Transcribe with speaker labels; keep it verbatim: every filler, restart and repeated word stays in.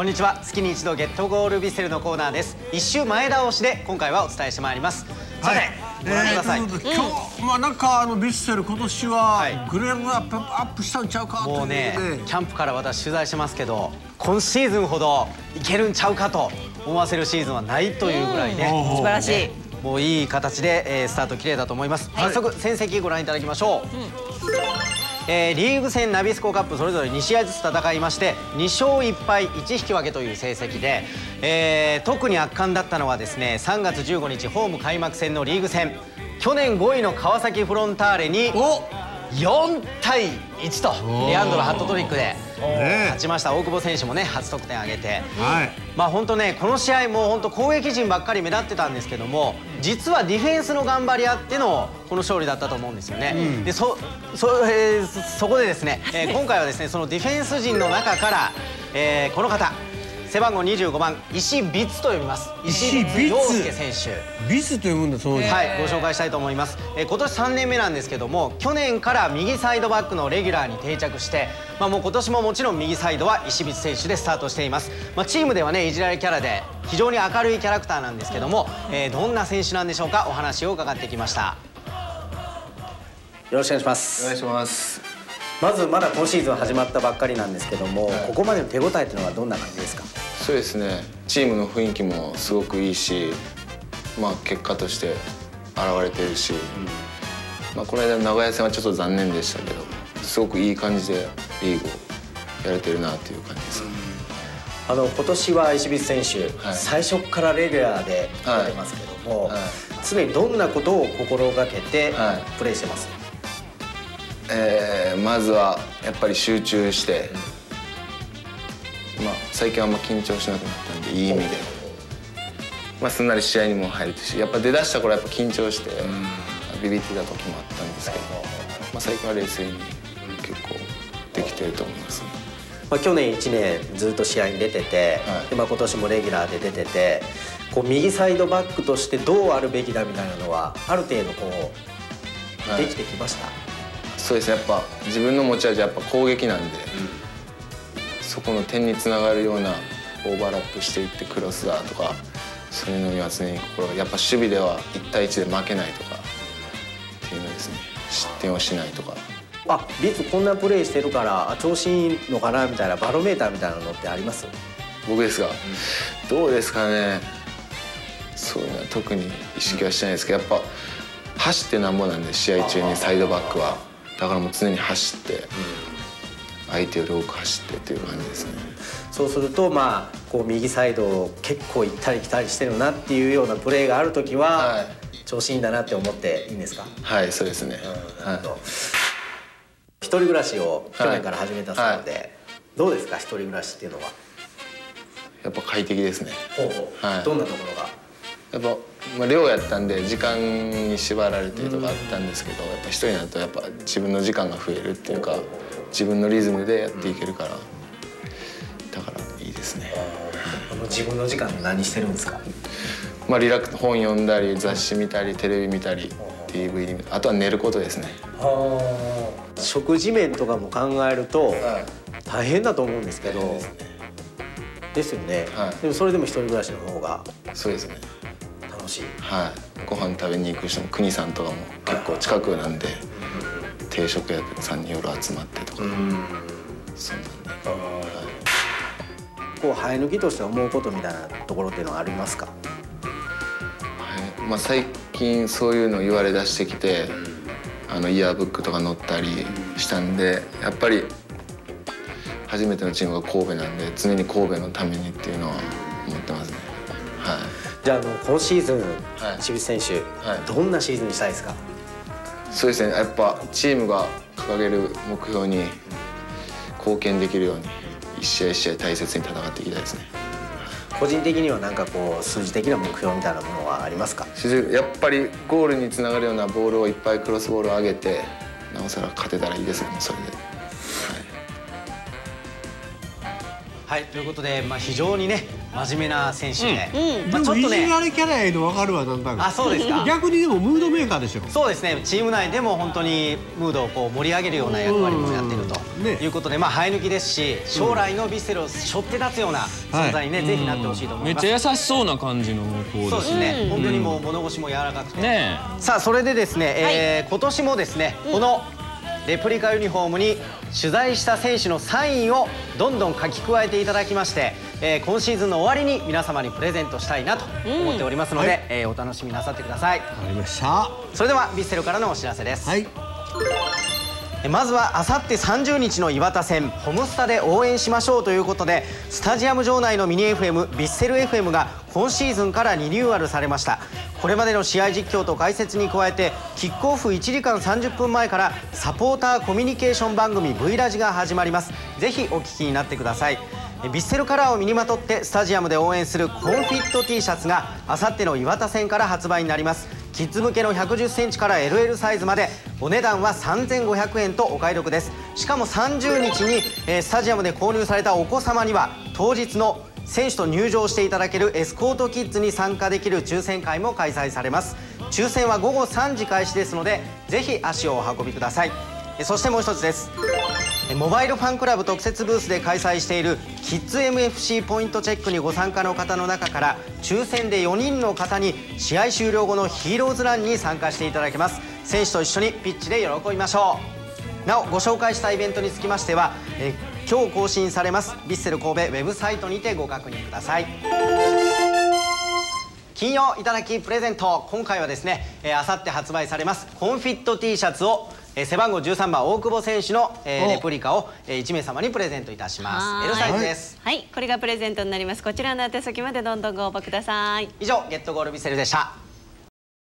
Speaker 1: こんにちは。月に一度ゲットゴールヴィッセルのコーナーです。一周前倒しで今回はお伝えしてまいります。さて、ご覧ください。
Speaker 2: 今日まあなんかあのヴィッセル今年はグレードアップアップしたんちゃうかということで、
Speaker 1: もうねキャンプから私取材してますけど、今シーズンほどいけるんちゃうかと思わせるシーズンはないというぐらいね、
Speaker 3: 素晴らしい。
Speaker 1: もういい形で、えー、スタート切れたと思います。早速戦績ご覧いただきましょう。えー、リーグ戦ナビスコカップそれぞれに試合ずつ戦いましてにしょういっぱいいち引き分けという成績で、えー、特に圧巻だったのはですね、さんがつじゅうごにちホーム開幕戦のリーグ戦、去年ごいの川崎フロンターレによんたいいちとレアンドロハットトリックで勝ちました。大久保選手もね初得点挙げて、はい、まあ本当ねこの試合も本当攻撃陣ばっかり目立ってたんですけども、実はディフェンスの頑張りあってのこの勝利だったと思うんですよね。うん、で そ, そ, えー、そこでですね、えー、今回はですねそのディフェンス陣の中から、えー、この方背番号にじゅうごばん石ビツと読みます。石ビツ陽介選手。
Speaker 2: ビツと読むんだそうです。
Speaker 1: はい、ご紹介したいと思います。えー、今年さんねんめなんですけども、去年から右サイドバックのレギュラーに定着して、まあもう今年ももちろん右サイドは石ビツ選手でスタートしています。まあチームではねいじられキャラで非常に明るいキャラクターなんですけども、えー、どんな選手なんでしょうか。お話を伺ってきました。よろしくお願いします。
Speaker 4: お願いします。
Speaker 1: まずまだ今シーズン始まったばっかりなんですけども、はい、ここまでの手応えというのはどんな感じですか。
Speaker 4: そうですね、チームの雰囲気もすごくいいし、まあ、結果として現れてるし、うん、まあこの間の名古屋戦はちょっと残念でしたけど、すごくいい感じでリーグをやれてるなという感じですね。
Speaker 1: うん、あの今年は石光選手、はい、最初からレギュラーで出てますけども、はいはい、常にどんなことを心がけてプレーしてます。はい、
Speaker 4: えー、まずはやっぱり集中して、うん、まあ最近はあんま緊張しなくなったんでいい意味で、まあ、すんなり試合にも入れてし、やっぱ出だした頃やっぱ緊張して、うん、ビビってた時もあったんですけど、まあ、最近は冷静に結構できてると思いますね。
Speaker 1: まあ去年いちねんずっと試合に出てて、はい、でまあ今年もレギュラーで出てて、こう右サイドバックとしてどうあるべきだみたいなのはある程度こう、はい、できてきました。
Speaker 4: そうですね、やっぱ自分の持ち味はやっぱ攻撃なんで、うん、そこの点につながるようなオーバーラップしていってクロスだとか、そういうのには常に心が、やっぱ守備ではいちたいいちで負けないとかっていうのですね、失点をしないとか。
Speaker 1: あ、ビッツこんなプレーしてるから調子いいのかなみたいなバロメーターみたいなのってあります？
Speaker 4: 僕ですが、うん、どうですかね。そういうのは特に意識はしてないですけど、やっぱ走ってなんぼなんで、試合中にサイドバックは。だからもう常に走って、相手より多く走ってっていう感じですね。
Speaker 1: そうするとまあこう右サイドを結構行ったり来たりしてるなっていうようなプレーがあるときは、はい、調子いいんだなって思っていいんですか？
Speaker 4: はい、そうですね。
Speaker 1: うん、なるほど。一人暮らしを去年から始めたそうで、はい、どうですか一人暮らしっていうのは？
Speaker 4: やっぱ快適ですね。
Speaker 1: ほうほう、はい、どんなところが？
Speaker 4: やっぱ、まあ、寮やったんで時間に縛られてとかあったんですけど、やっぱ一人になるとやっぱ自分の時間が増えるっていうか、自分のリズムでやっていけるから、だからいいですね。
Speaker 1: この自分の時間で何してるんですか？
Speaker 4: まあリラックス、本読んだり雑誌見たりテレビ見たり ディーブイディー 見たり、あとは寝ることですね。
Speaker 1: 食事面とかも考えると大変だと思うんですけど。ですよね。はい、でもそれでも一人暮らしの方が
Speaker 4: そうですね。
Speaker 1: 楽しい。
Speaker 4: はい。ご飯食べに行く人も国さんとかも結構近くなんで、はい、定食屋さんに夜集まってとか。うん、そうなんで。はい、
Speaker 1: こう生え抜きとして思うことみたいなところっていうのはありますか？
Speaker 4: はい。まあ最近そういうの言われ出してきて、あのイヤーブックとか載ったりしたんで、やっぱり。初めてのチームが神戸なんで、常に神戸のためにっていうのは思ってますね。はい。
Speaker 1: じゃあ、あの今シーズン、はい、石口選手、はい、どんなシーズンにしたいですか？
Speaker 4: そうですね。やっぱチームが掲げる目標に貢献できるように一試合一試合大切に戦っていきたいですね。
Speaker 1: 個人的には何かこう数字的な目標みたいなものはありますか？
Speaker 4: やっぱりゴールにつながるようなボールをいっぱいクロスボールを上げて、なおさら勝てたらいいですね。それで。
Speaker 1: はい、ということで、まあ、非常にね真面目な選手で、
Speaker 2: うん、まあ、ちょっとねいじられキャラやの分かるわ、なんだか。
Speaker 1: あ、そうですか。
Speaker 2: 逆にでもムードメーカーでしょ。
Speaker 1: そうですね、チーム内でも本当にムードをこう盛り上げるような役割もやっているということで、まあ生え抜きですし、将来のヴィッセルを背負って立つような存在にね、ぜひなってほしいと思います。
Speaker 3: めっちゃ優しそうな感じの子
Speaker 1: そうですね、本当にもう物腰も柔らかくて。
Speaker 3: ね。
Speaker 1: さあ、それでですね、えー、今年もですね、このレプリカユニフォームに取材した選手のサインをどんどん書き加えていただきまして、えー、今シーズンの終わりに皆様にプレゼントしたいなと思っておりますので、うん、はい、えー、お楽しみなさってください。
Speaker 2: わかりました。
Speaker 1: それではヴィッセルからのお知らせです。
Speaker 2: はい、
Speaker 1: まずはあさってさんじゅうにちの岩田戦ホムスタで応援しましょうということで、スタジアム場内のミニ エフエム ヴィッセル エフエム が今シーズンからリニューアルされました。これまでの試合実況と解説に加えて、キックオフいちじかんさんじゅっぷんまえからサポーターコミュニケーション番組 ブイ ラジが始まります。ぜひお聞きになってください。ヴィッセルカラーを身にまとってスタジアムで応援するコンフィット T シャツがあさっての岩田戦から発売になります。キッズ向けのひゃくじゅっセンチから エルエル サイズまで、お値段はさんぜんごひゃくえんとお買い得です。しかもさんじゅうにちに、えー、スタジアムで購入されたお子様には当日の選手と入場していただけるエスコートキッズに参加できる抽選会も開催されます。抽選はごごさんじ開始ですので、ぜひ足をお運びください。そしてもう一つです。モバイルファンクラブ特設ブースで開催しているキッズ エムエフシー ポイントチェックにご参加の方の中から抽選でよにんの方に試合終了後のヒーローズランに参加していただけます。選手と一緒にピッチで喜びましょう。なお、ご紹介したイベントにつきましては、え今日更新されますヴィッセル神戸ウェブサイトにてご確認ください。金曜いただきプレゼント、今回はですね、あさって発売されますコンフィット T シャツを背番号じゅうさんばん大久保選手のレプリカをいちめいさまにプレゼントいたします。 L サイズです。
Speaker 5: はい、これがプレゼントになります。こちらの宛先までどんどんご応募ください。
Speaker 1: 以上、ゲットゴールヴィッセルでした。